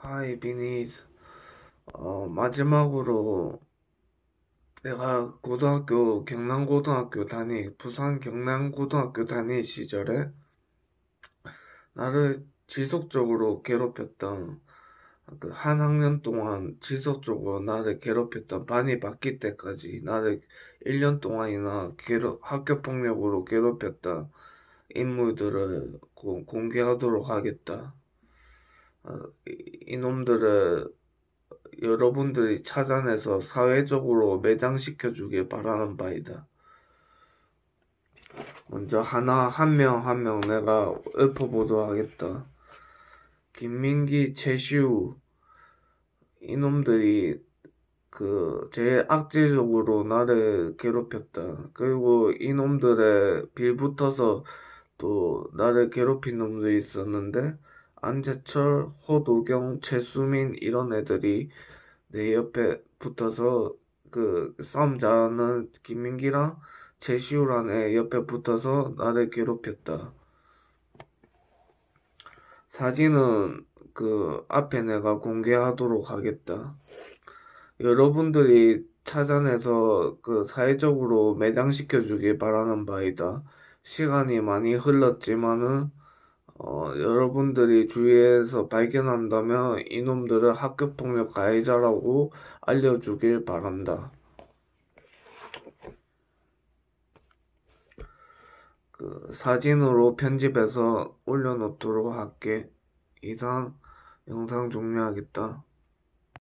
하이 비니. 마지막으로 내가 부산 경남고등학교 다닐 시절에 나를 지속적으로 괴롭혔던, 그 한 학년 동안 지속적으로 나를 괴롭혔던, 반이 바뀔 때까지 나를 1년 동안이나 학교폭력으로 괴롭혔던 인물들을 공개하도록 하겠다. 이놈들을 여러분들이 찾아내서 사회적으로 매장시켜 주길 바라는 바이다. 먼저 한 명 한 명 내가 읊어보도록 하겠다. 김민기, 최시우, 이놈들이 제일 악질적으로 나를 괴롭혔다. 그리고 이놈들의 빌붙어서 또 나를 괴롭힌 놈들이 있었는데, 안재철, 호도경, 최수민 이런 애들이 내 옆에 붙어서 싸움 잘하는 김민기랑 최시우란 애 옆에 붙어서 나를 괴롭혔다. 사진은 앞에 내가 공개하도록 하겠다. 여러분들이 찾아내서 사회적으로 매장시켜 주길 바라는 바이다. 시간이 많이 흘렀지만은 여러분들이 주위에서 발견한다면 이놈들을 학교폭력 가해자라고 알려주길 바란다. 사진으로 편집해서 올려놓도록 할게. 이상 영상 종료하겠다.